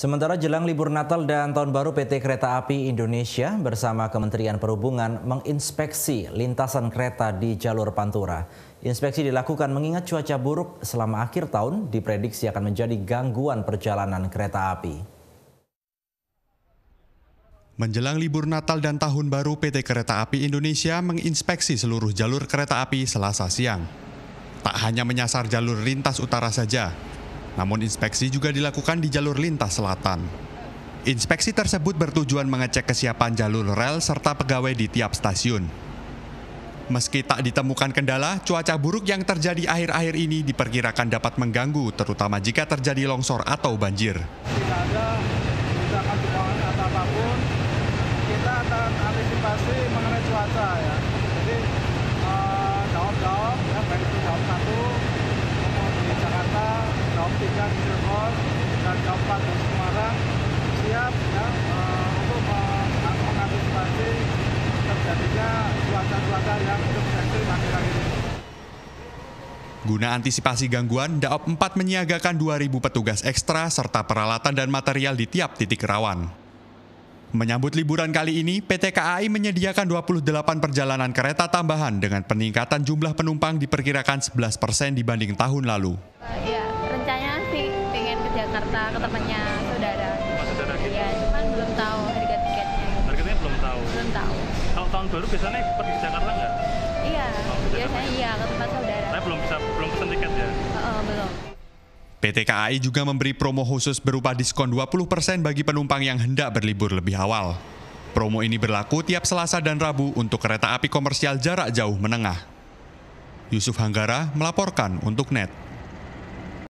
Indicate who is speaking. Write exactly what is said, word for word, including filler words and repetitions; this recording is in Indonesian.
Speaker 1: Sementara jelang libur Natal dan Tahun Baru, P T Kereta Api Indonesia bersama Kementerian Perhubungan menginspeksi lintasan kereta di jalur Pantura. Inspeksi dilakukan mengingat cuaca buruk selama akhir tahun diprediksi akan menjadi gangguan perjalanan kereta api.
Speaker 2: Menjelang libur Natal dan Tahun Baru, P T Kereta Api Indonesia menginspeksi seluruh jalur kereta api Selasa siang. Tak hanya menyasar jalur lintas utara saja, namun inspeksi juga dilakukan di jalur lintas selatan. Inspeksi tersebut bertujuan mengecek kesiapan jalur rel serta pegawai di tiap stasiun. Meski tak ditemukan kendala, cuaca buruk yang terjadi akhir-akhir ini diperkirakan dapat mengganggu, terutama jika terjadi longsor atau banjir.
Speaker 3: Tidak ada misalkan kekurangan atau apapun, kita akan antisipasi mengenai cuaca ya. Jadi jawab-jawab, ya, baik itu jawab satu, kemudian di Jakarta, jawab tiga di Cirebon, dan jawab empat di Semarang, siap ya, uh, untuk mengantisipasi terjadinya cuaca-cuaca yang cukup ekstrim akhir-akhir ini.
Speaker 2: Guna antisipasi gangguan, Daop empat menyiagakan dua ribu petugas ekstra serta peralatan dan material di tiap titik rawan. Menyambut liburan kali ini, P T K A I menyediakan dua puluh delapan perjalanan kereta tambahan dengan peningkatan jumlah penumpang diperkirakan sebelas persen dibanding tahun lalu.
Speaker 4: Uh, ya, rencananya sih pengen ke Jakarta ke temannya saudara.
Speaker 5: Oh, saudara gitu?
Speaker 4: Ya, cuman belum tahu harga tiketnya.
Speaker 5: Harganya belum tahu? Belum
Speaker 4: tahu.
Speaker 5: Kalau tahun baru biasanya pergi ke Jakarta nggak?
Speaker 4: Iya,
Speaker 5: oh,
Speaker 4: biasanya iya ke tempat saudara.
Speaker 5: Saya belum bisa, belum pesen tiket ya?
Speaker 4: Uh, uh, belum.
Speaker 2: P T K A I juga memberi promo khusus berupa diskon dua puluh persen bagi penumpang yang hendak berlibur lebih awal. Promo ini berlaku tiap Selasa dan Rabu untuk kereta api komersial jarak jauh menengah. Yusuf Hanggara melaporkan untuk N E T.